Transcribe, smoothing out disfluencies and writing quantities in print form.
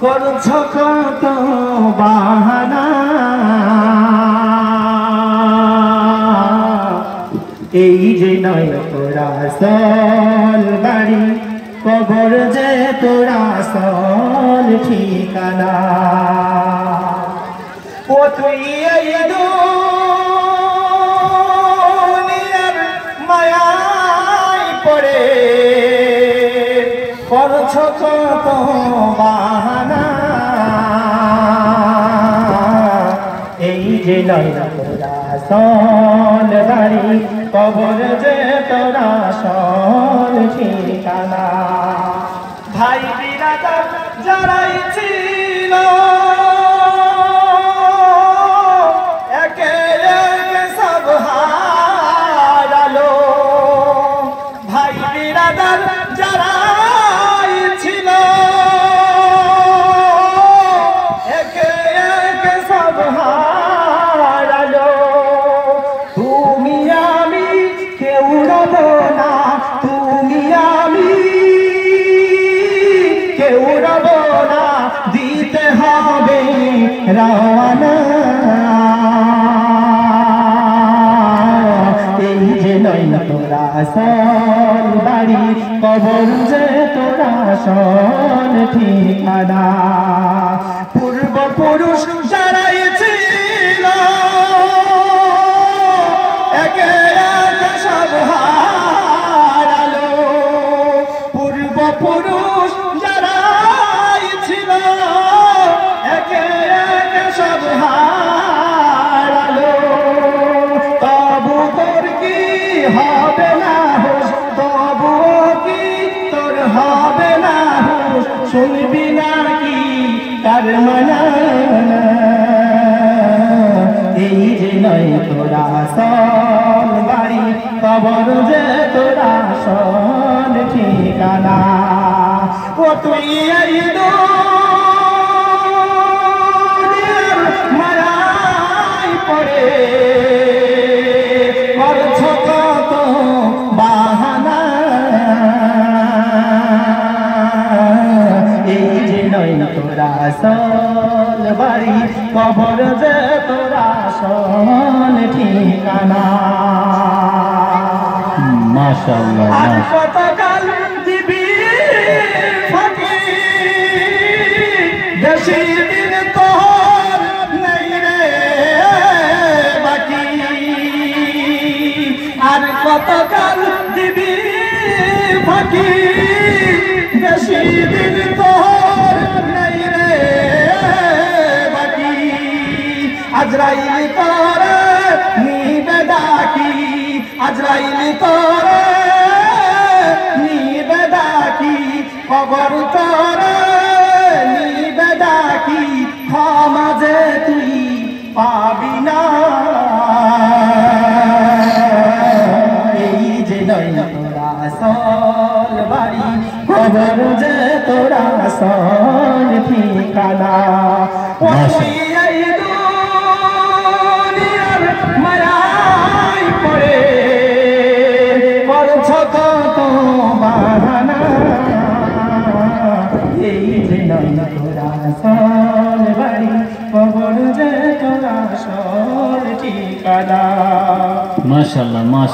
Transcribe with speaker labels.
Speaker 1: করছ কত বাহানা, এই যে নয় তোরা আসল বাড়ি, কবর যে তোরা আসল ঠিকানা। ও তুই এই দুনিয়ার মায়ায় পড়ে করছ কত বাহানা, এই যে নয় তোরা আসল বাড়ি, কবর যে তোরা আসল ঠিকানা। ভাই বিরাদার যারাই ছিল একে একে সব হারালো, ভাই বিরাদার যারাই ছিল একে একে সব হারালো। তুমি আমি কেউ রব না, তুমি আমি কেউ রব না, দিতে হবে রওয়ানা। এই যে নয় তোরা আসল বাড়ি, কবর যে তোরা আসল ঠিকানা। পূর্বপুরুষ যারাই ছিল একে একে সব হারালো, পূর্বপুরুষ যারাই ছিল একে একে সব হারালো। তবু তোর কি হবে না হুঁশ, তবু কি তোর হবে না হুঁশ, শুনবি না কি তার মানা। এই যে নয় তোরা আসল বাড়ি, কবর যে তোরা আসল ঠিকানা। ও তুই এই দুনিয়ার মায়ায় পড়ে করছ কত বাহানা, এই যে নয় তোরা আসল বাড়ি, কবর যে তোরা আসল ঠিকানা।
Speaker 2: মাশাআল্লাহ।
Speaker 1: আর কতকাল দিবি ফাঁকি, বেশি দিন তোর নেই রে বাকি। আর কতকাল দিবি ফাঁকি, বেশি দিন তোর নেই রে বাকি। আজরাইল তোরে নিবে ডাকি, আজরাইল তোরে নিবে ডাকি, কবর তোরে নিবে ডাকি, ক্ষমা যে তুই পাবি না। এই যে নয় তোরা আসল বাড়ি, কবর যে তোরা আসল ঠিকানা। ও তুই এই দুনিয়ার মায়ায় পড়ে করছ কত বাহানা, এই যে নয় তোরা আসল বাড়ি, কবর যে তোরা আসল ঠিকানা।
Speaker 2: মাশাআল্লাহ।